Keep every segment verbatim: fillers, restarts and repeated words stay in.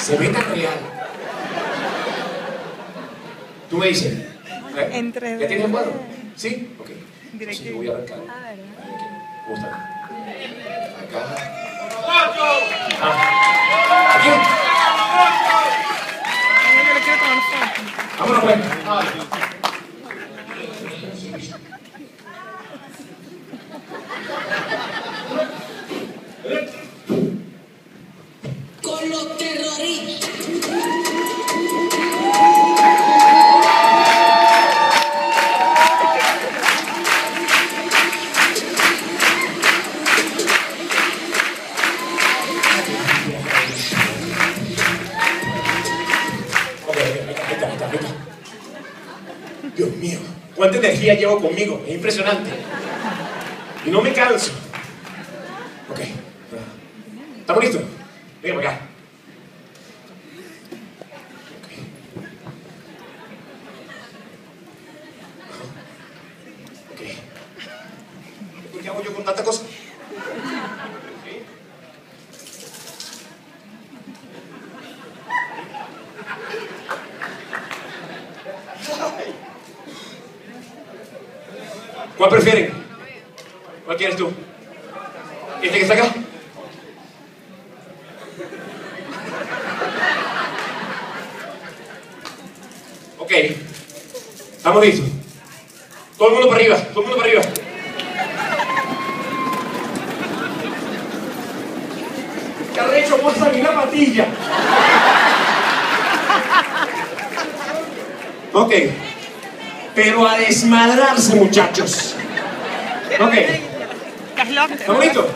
Se ve tan real. Tú me dices, ¿eh? Entre ¿Ya tienes el cuadro? ¿Sí? Ok. Directo. Sí, yo voy a arrancar. Ah, ¿verdad? ¿Cómo está? Acá. Ah. ¿Aquí? Yo le quiero tomar foto. Vámonos, pues. Con los terroristas. Ok, ahí está, ahí está, ahí está, ahí está. Dios mío, cuánta energía llevo conmigo, es impresionante. Y no me canso. Ok. ¿Estamos listos? Venga para acá. Ok. Ok. ¿Qué hago yo con tanta cosa? ¿Cuál prefieren? ¿Cuál quieres tú? ¿Este que está acá? Ok. Estamos listos. Todo el mundo para arriba, todo el mundo para arriba. ¿Qué ha hecho? Vos a la patilla. Ok. Pero a desmadrarse, muchachos. Ok. ¿Estamos listos?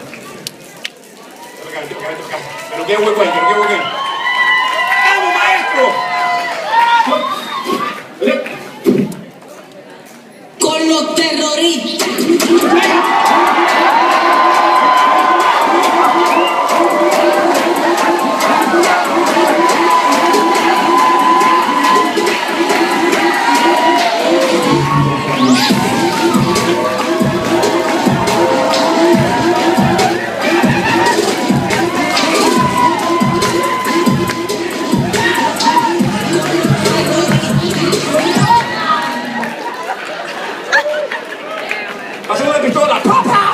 Pero qué hueco ahí, pero qué hueco ahí. ¡Vamos, maestro! Con los terroristas. ¡Hacemos la pistola! ¡Papa!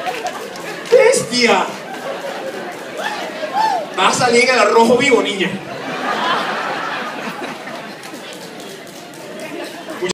¡Bestia! Vas a salir en el arrojo vivo, niña.